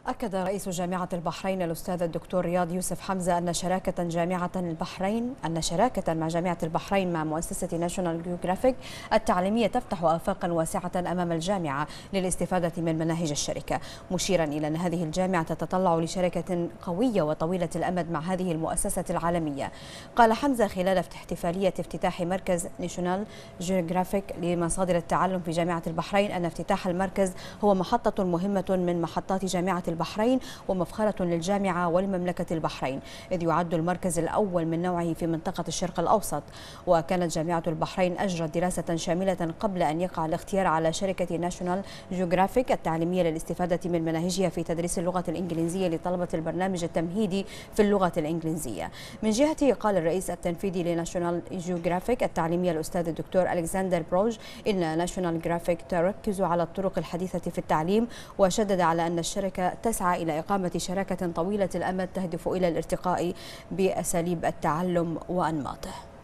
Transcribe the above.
أكد رئيس جامعة البحرين الأستاذ الدكتور رياض يوسف حمزة أن شراكة مع جامعة البحرين مع مؤسسة ناشونال جيوغرافيك التعليمية تفتح آفاقا واسعة أمام الجامعة للاستفادة من مناهج الشركة، مشيرا إلى أن هذه الجامعة تتطلع لشركة قوية وطويلة الأمد مع هذه المؤسسة العالمية. قال حمزة خلال احتفالية افتتاح مركز ناشونال جيوغرافيك لمصادر التعلم في جامعة البحرين أن افتتاح المركز هو محطة مهمة من محطات جامعة البحرين ومفخرة للجامعة ولمملكة البحرين، إذ يعد المركز الأول من نوعه في منطقة الشرق الأوسط. وكانت جامعة البحرين أجرت دراسة شاملة قبل أن يقع الاختيار على شركة ناشونال جيوغرافيك التعليمية للاستفادة من مناهجها في تدريس اللغة الإنجليزية لطلبة البرنامج التمهيدي في اللغة الإنجليزية. من جهته قال الرئيس التنفيذي لناشونال جيوغرافيك التعليمية الأستاذ الدكتور ألكسندر بروج إن ناشونال جيوغرافيك تركز على الطرق الحديثة في التعليم، وشدد على أن الشركة تسعى إلى إقامة شراكة طويلة الأمد تهدف إلى الارتقاء بأساليب التعلم وأنماطه.